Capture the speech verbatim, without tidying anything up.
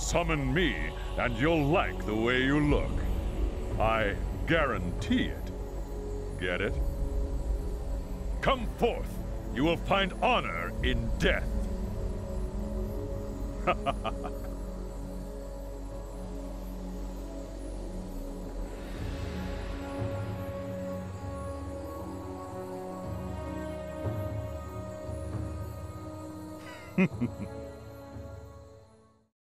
summon me, and you'll like the way you look. I guarantee it. Get it? Come forth. You will find honor in death.